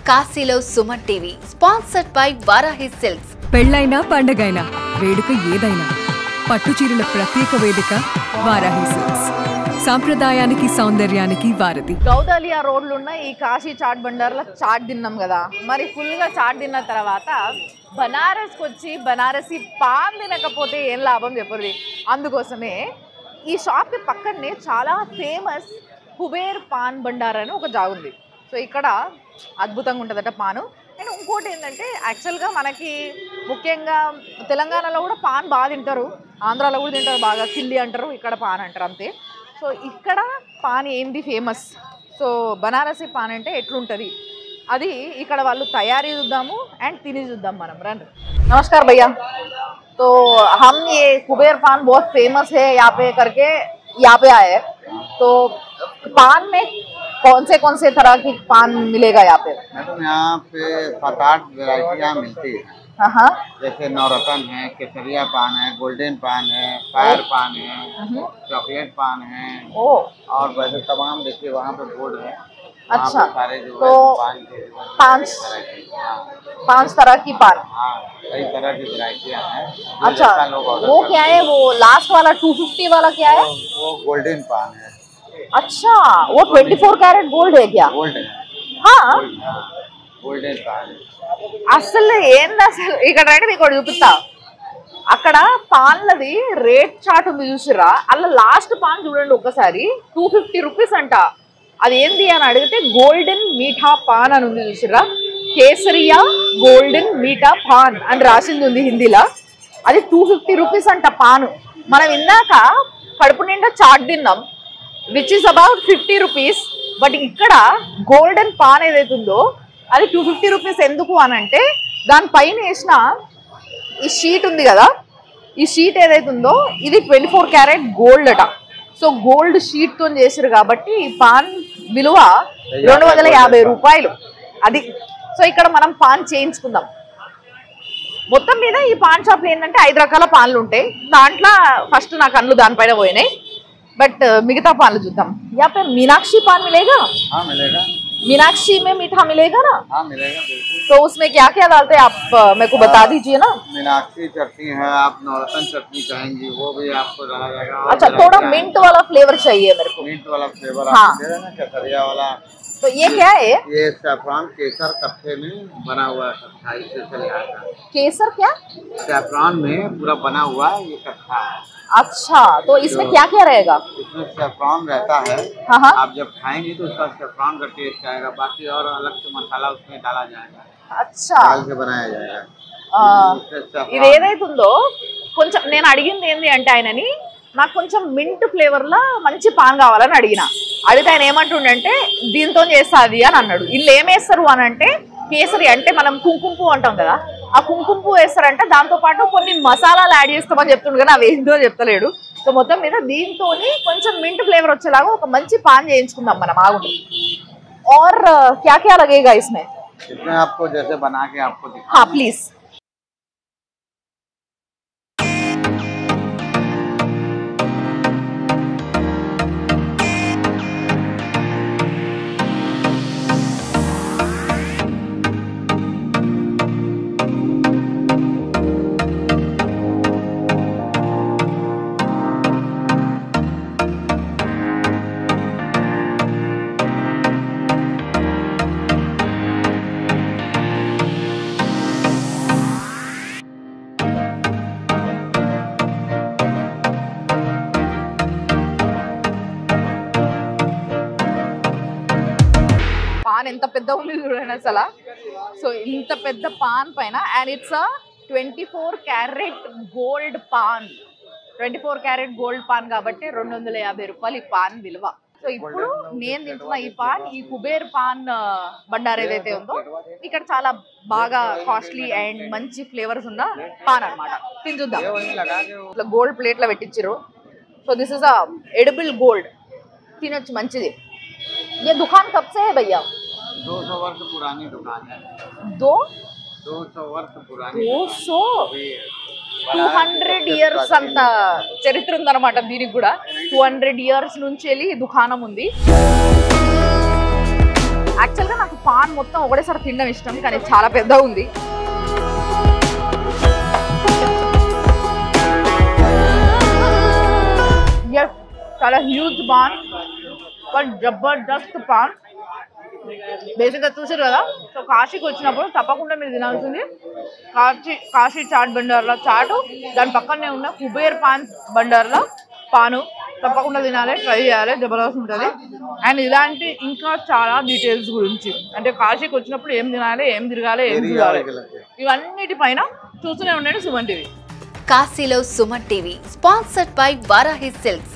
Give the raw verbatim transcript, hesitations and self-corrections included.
కాశీలో Suman TV sponsored by Varahi Silks. పెళ్ళైనా పండగైనా వేడుక ఏదైనా పట్టు చీరల ప్రత్యేక వేదిక వారాహి సిల్క్స్. సాంప్రదాయానికి సౌందర్యానికి వారధి. గౌదాలియా రోడ్లు ఉన్న ఈ కాశీ చాట్ బండార్లో చాట్ తిన్నాం కదా, మరి ఫుల్గా చాట్ తిన్న తర్వాత బనారస్కి వచ్చి బనారసి పాన్ తినకపోతే ఏం లాభం చెప్పండి. అందుకోసమే ఈ షాప్కి పక్కనే చాలా ఫేమస్ కుబేర్ పాన్ బండార్ అని ఒక జాగుంది. సో ఇక్కడ అద్భుతంగా ఉంటుందట పాను. అండ్ ఇంకోటి ఏంటంటే యాక్చువల్గా మనకి ముఖ్యంగా తెలంగాణలో కూడా పాన్ బాగా తింటారు, ఆంధ్రాలో కూడా తింటారు బాగా, కిల్లి అంటారు, ఇక్కడ పాన్ అంటారు అంతే. సో ఇక్కడ పాన్ ఏంది ఫేమస్, సో బనారసి పాన్ అంటే ఎట్లుంటుంది అది ఇక్కడ వాళ్ళు తయారీ చూద్దాము అండ్ తిని చూద్దాం మనం. రండి. నమస్కారం భయ్యా. तो हम ये कुबेर पान बहुत फेमस है यहाँ पे करके यहाँ पे आए हैं. तो पान में कौन से कौन से तरह की पान मिलेगा यहाँ पे? मैडम यहाँ पे सात आठ वेराइटियाँ मिलती है. हाँ, जैसे नवरत्न है, केसरिया पान है, गोल्डन पान है, फायर पान है, चॉकलेट पान है, ओ और वैसे तमाम देखिए वहाँ पे बोर्ड है. अच्छा, सारे जो तो पान के पांच पांच तरह की पान. हाँ कई तरह की वेराइटियाँ हैं. अच्छा, वो क्या है, वो लास्ट वाला टू फिफ्टी वाला क्या है? वो गोल्डन पान है. अच्छा, वो ट्वेंटी फोर कैरेट गोल्ड है क्या? गोल्ड है. हाँ, गोल्डन पान है. అసలు ఏంది అసలు ఇక్కడ రండి మీకు ఒకటి చూపిస్తా. అక్కడ పాన్లది రేట్ చార్ట్ ఉంది చూసిరా, అలా లాస్ట్ పాన్ చూడండి ఒక్కసారి, టూ ఫిఫ్టీ రూపీస్ అంట. అది ఏంది అని అడిగితే గోల్డెన్ మీఠా పాన్ అని ఉంది చూసిరా, కేసరియా గోల్డెన్ మీఠా పాన్ అని రాసింది ఉంది హిందీలో. అది టూ ఫిఫ్టీ రూపీస్ అంట పాను. మనం ఇందాక కడుపు నిండా చాట్ తిన్నాం which is about fifty rupees. But ఇక్కడ గోల్డెన్ పాన్ ఏదైతుందో అది టూ ఫిఫ్టీ రూపీస్. ఎందుకు అని అంటే దానిపైన వేసిన ఈ షీట్ ఉంది కదా, ఈ షీట్ ఏదైతుందో ఇది ట్వంటీ ఫోర్ క్యారెట్ గోల్డ్ అట. సో గోల్డ్ షీట్తో చేసారు కాబట్టి ఈ పాన్ విలువ రెండు వందల యాభై రూపాయలు అది. సో ఇక్కడ మనం పాన్ చేయించుకుందాం. మొత్తం మీద ఈ పాన్ షాప్లో ఏంటంటే ఐదు రకాల పాన్లు ఉంటాయి. దాంట్లో ఫస్ట్ నా కళ్ళు దానిపైన పోయినాయి. బట్ మిగతా పాన్లు చూద్దాం. యా పే మీనాక్షి పాన్ మిలేగా? हाँ मिलेगा. मीनाक्षी में मीठा मिलेगा ना? हाँ मिलेगा बिल्कुल. तो उसमें क्या क्या डालते हैं आप मेरे को बता दीजिए ना. मीनाक्षी चटनी है, आप नवरत्न चटनी चाहेंगी वो भी आपको डाला जाएगा. अच्छा, थोड़ा मिंट वाला फ्लेवर चाहिए मेरे को. मिंट वाला फ्लेवर हाँ. आपको दे देना. केसरिया वाला. तो ये क्या है? ये सैफरॉन केसर कट्ठे में बना हुआ है कट्ठा, इससे चले आता है. केसर क्या? सैफरॉन में पूरा बना हुआ है ये कट्ठा है. अच्छा, तो इसमें क्या क्या रहेगा? इसमें सैफरॉन रहता है. हाँ हाँ. आप जब खाएंगे तो उसका सैफरॉन का टेस्ट आएगा. बाकी और अलग से मसाला उसमें डाला जाएगा, अच्छा डाल के बनाया जाएगा. ఇది ఏదైతుందో కొంచెం నేను అడిగింది ఏంది అంటే ఆయనని నాకు కొంచెం మింట్ ఫ్లేవర్లో మంచి పాన్ కావాలని అడిగిన. అడిగితే ఆయన ఏమంటుండంటే దీంతో చేస్తుంది అని అన్నాడు. వీళ్ళు ఏమేస్తారు అని అంటే కేసరి అంటే మనం కుంకుమ అంటాం కదా, ఆ కుంకుమ వేస్తారంటే దాంతోపాటు కొన్ని మసాలాలు యాడ్ చేస్తామని చెప్తుండు కానీ అవి ఏంటో చెప్తలేడు. సో మొత్తం మీద దీంతో కొంచెం మింట్ ఫ్లేవర్ వచ్చేలాగా ఒక మంచి పాన్ చేయించుకుందాం మనం. ఆగుంది. और क्या क्या लगेगा इसमें? इसमें आपको जैसे बना के आपको दिखा. हाँ प्लीज. పాన్ ఎంత పెద్ద ఉంది చూడండి అసలు. సో ఇంత పెద్ద పాన్ పైన and it's a twenty four carat gold paan. Twenty four carat gold paan కాబట్టి రెండు వందల యాభై రూపాయలు ఈ పాన్ విలువ. సో ఇప్పుడు నేను తింటున్న ఈ పాన్ ఈ కుబేర్ పాన్ బండార్ ఏదైతే ఉందో ఇక్కడ చాలా బాగా కాస్ట్లీ అండ్ మంచి ఫ్లేవర్స్ ఉన్న పాన్ అనమాట. తిని చూద్దాం. ఇట్లా గోల్డ్ ప్లేట్లో పెట్టించారు. So this is a edible gold. తినొచ్చు మంచిది. ये दुकान कब से है भैया? दो सौ वर्ष पुरानी दुकान है. दो दो सौ वर्ष पुरानी. दो सौ టూ హండ్రెడ్ ఇయర్స్ అంత చరిత్ర ఉందన్నమాట దీనికి కూడా. టూ హండ్రెడ్ ఇయర్స్ నుంచి వెళ్ళి దుకాణం ఉంది. యాక్చువల్గా నాకు పాన్ మొత్తం ఒకటేసారి తినడం ఇష్టం, కానీ చాలా పెద్దగా ఉంది. ఎస్, చాలా హ్యూజ్ పాన్, బట్ జబర్దస్త్ పాన్. బేసిక్గా చూసారు కదా, సో కాశీకి వచ్చినప్పుడు తప్పకుండా మీరు తినాల్సింది కాశీ కాశీ చాట్ బండార్లో చాటు, దాని పక్కనే ఉన్న కుబేర్ పాన్ బండార్లో పాను తప్పకుండా తినాలి, ట్రై చేయాలి, జబర్దస్త్ ఉంటుంది. అండ్ ఇలాంటి ఇంకా చాలా డీటెయిల్స్ గురించి, అంటే కాశీకి వచ్చినప్పుడు ఏం తినాలి, ఏం తిరగాలి, ఏం తిరగాలి, ఇవన్నిటిపైన చూస్తూనే ఉండండి సుమన్ టీవీ. కాశీలో Suman TV sponsored by Varahi silks.